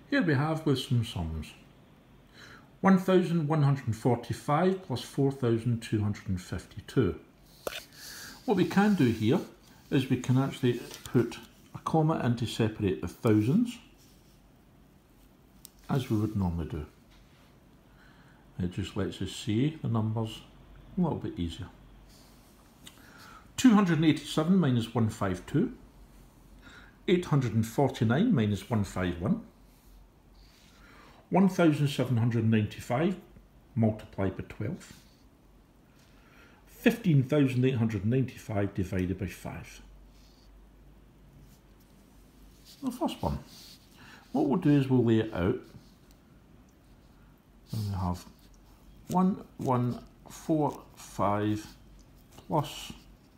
Here we have with some sums. 1145 plus 4252. What we can do here is we can actually put a comma in to separate the thousands, as we would normally do. It just lets us see the numbers a little bit easier. 287 minus 152, 849 minus 151, 1795 multiplied by 12, 15,895 divided by 5. The first one. What we'll do is we'll lay it out. And we have 1145 plus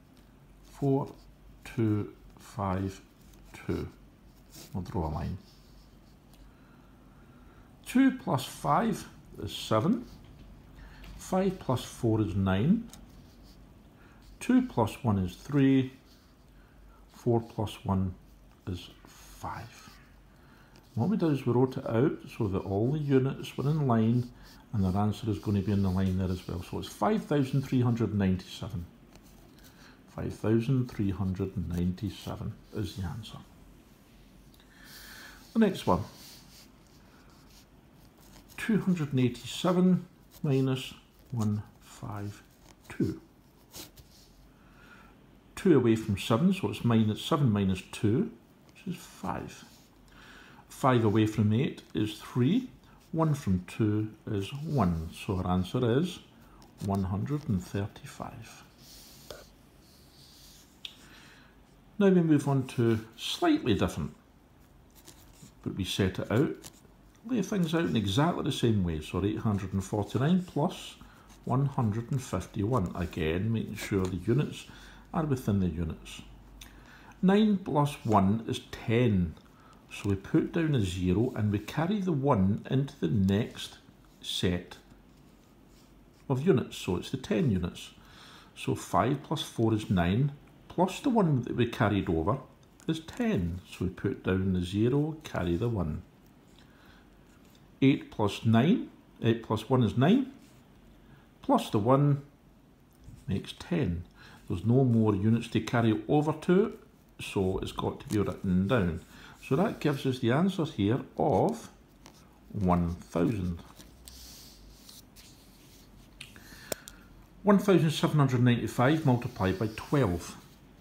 4252. We'll draw a line. 2 plus 5 is 7. 5 plus 4 is 9. 2 plus 1 is 3. 4 plus 1 is 5. What we did is we wrote it out so that all the units were in line and their answer is going to be in the line there as well. So it's 5,397. 5,397 is the answer. The next one. 287 minus 152. 2 away from 7, so it's minus 7 minus 2, which is 5. 5 away from 8 is 3. 1 from 2 is 1. So our answer is 135. Now we move on to slightly different, but we set it out, lay things out in exactly the same way. So 849 plus 151. Again, making sure the units are within the units. 9 plus 1 is 10. So we put down a 0 and we carry the 1 into the next set of units. So it's the 10 units. So 5 plus 4 is 9, plus the 1 that we carried over is 10. So we put down the 0, carry the 1. 8 plus 1 is 9, plus the 1 makes 10. There's no more units to carry over to, so it's got to be written down. So that gives us the answer here of 1,000. 1,795 multiplied by 12.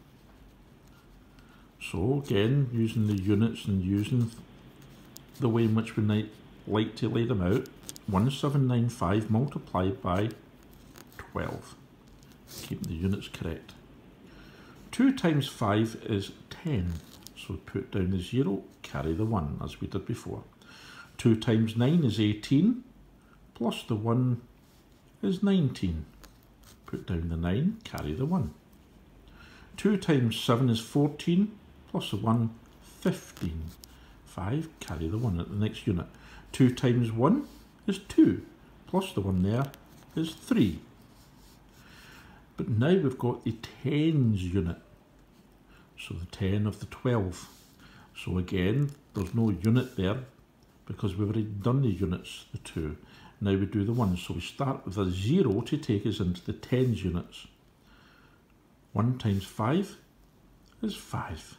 So again, using the units and using the way in which we like to lay them out, 1795 multiplied by 12. Keeping the units correct. 2 times 5 is 10. So put down the 0, carry the 1, as we did before. 2 times 9 is 18, plus the 1 is 19. Put down the 9, carry the 1. 2 times 7 is 14, plus the 1, 15. 5, carry the 1 at the next unit. 2 times 1 is 2, plus the 1 there is 3. But now we've got the tens unit. So the 10 of the 12. So again, there's no unit there because we've already done the units, the 2. Now we do the 1. So we start with a 0 to take us into the tens units. 1 times 5 is 5.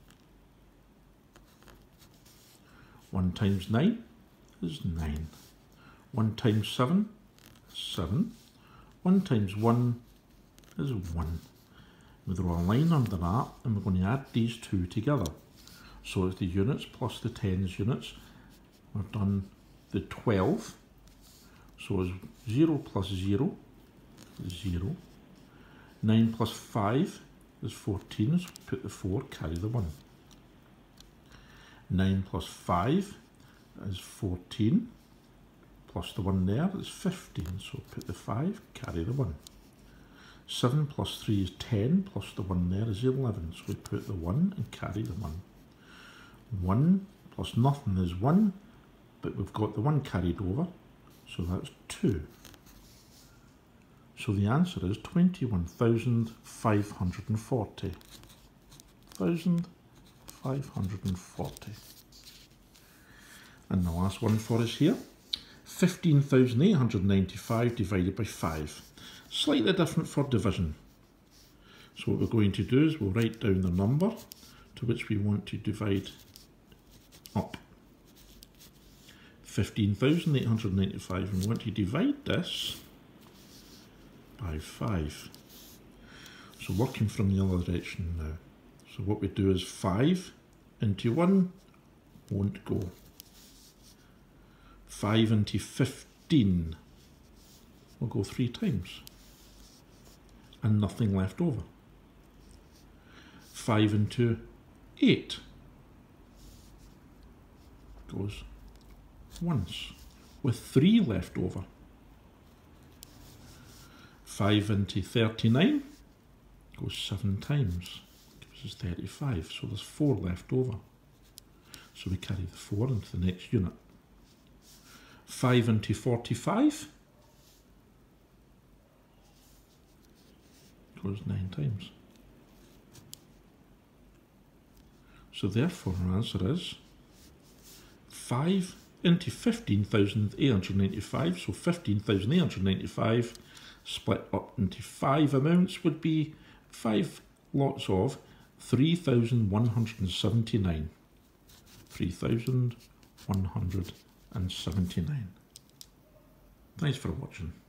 1 times 9 is 9. 1 times 7 is 7. 1 times 1 is 1. We draw a line under that and we're going to add these two together. So it's the units plus the tens units. We've done the 12. So it's 0 plus 0 is 0. 9 plus 5 is 14. So put the 4, carry the 1. 9 plus 5 is 14. Plus the 1 there is 15. So put the 5, carry the 1. 7 plus 3 is 10, plus the 1 there is 11. So we put the 1 and carry the 1. 1 plus nothing is 1, but we've got the 1 carried over, so that's 2. So the answer is 21,540. 1,540. And the last one for us here, 15,895 divided by 5. Slightly different for division. So what we're going to do is we'll write down the number to which we want to divide up. 15,895, and we want to divide this by 5. So working from the other direction now. So what we do is 5 into 1 won't go. 5 into 15 will go 3 times. And nothing left over. 5 into 8 goes once, with 3 left over. 5 into 39 goes 7 times, gives us 35, so there's 4 left over. So we carry the 4 into the next unit. 5 into 45 goes 9 times. So therefore our answer is 5 into 15,895, so 15,895 split up into 5 amounts would be 5 lots of 3,179. 3,179. Thanks for watching.